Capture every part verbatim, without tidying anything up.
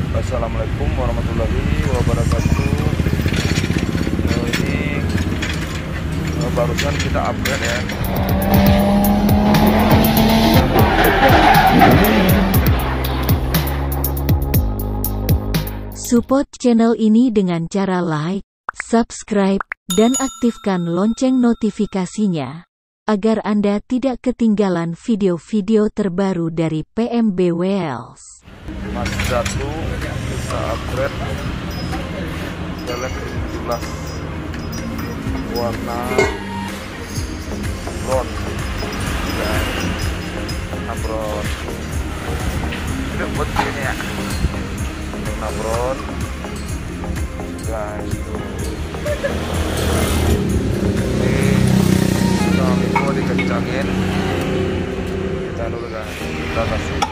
Assalamualaikum warahmatullahi wabarakatuh. Nah, ini oh, barusan kita upgrade ya. Support channel ini dengan cara like, subscribe, dan aktifkan lonceng notifikasinya, agar Anda tidak ketinggalan video-video terbaru dari P M B Wheels. Mas satu bisa upgrade Galaxy tujuh belas warna brown dan warna brown. Ini buat ini ya, warna brown guys tuh. Ini tahun itu dikencangin, kita dulu guys, kita kasih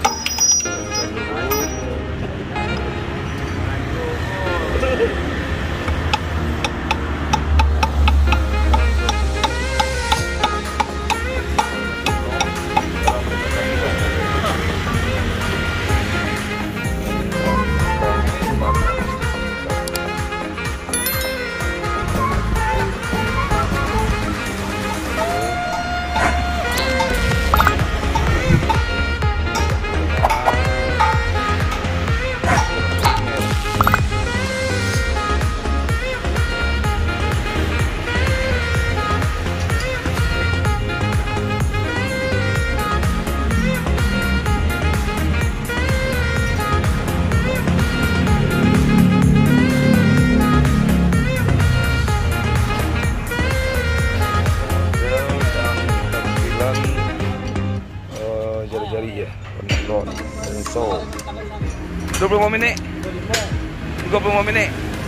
jari-jari ya, kontrol, sensor. dua puluh lima menit, dua puluh lima menit.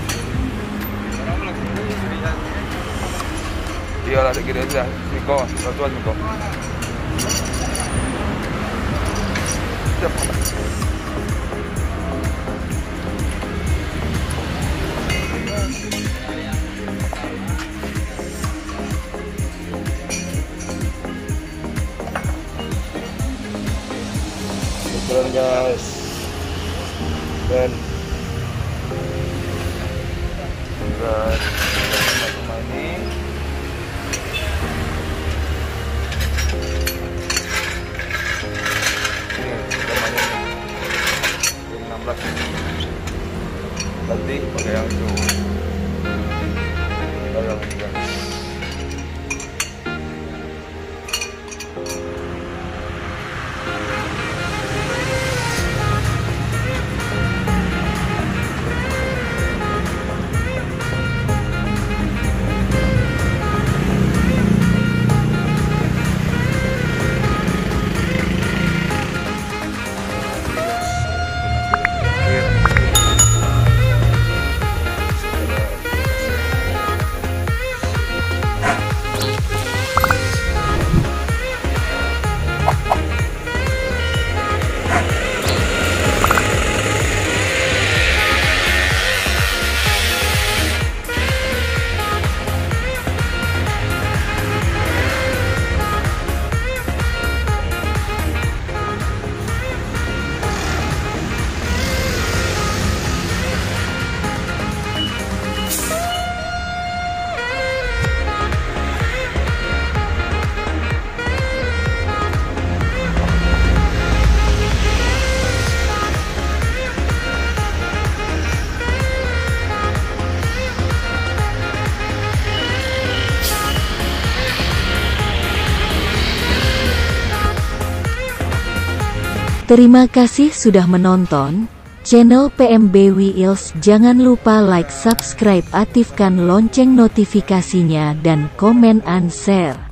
Iyalah, kira aja, Miko, satu Miko. Keren guys, dan dan rumah ini ini namanya enam belas nanti pakai yang itu dalam ini guys. Terima kasih sudah menonton channel P M B Wheels. Jangan lupa like, subscribe, aktifkan lonceng notifikasinya, dan komen and share.